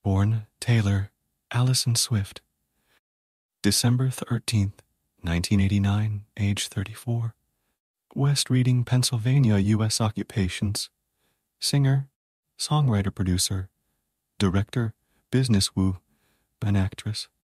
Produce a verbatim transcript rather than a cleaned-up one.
Born Taylor Allison Swift. December thirteenth, nineteen eighty-nine, age thirty-four. West Reading, Pennsylvania, U S occupations. Singer, songwriter-producer, director, business woo, an actress.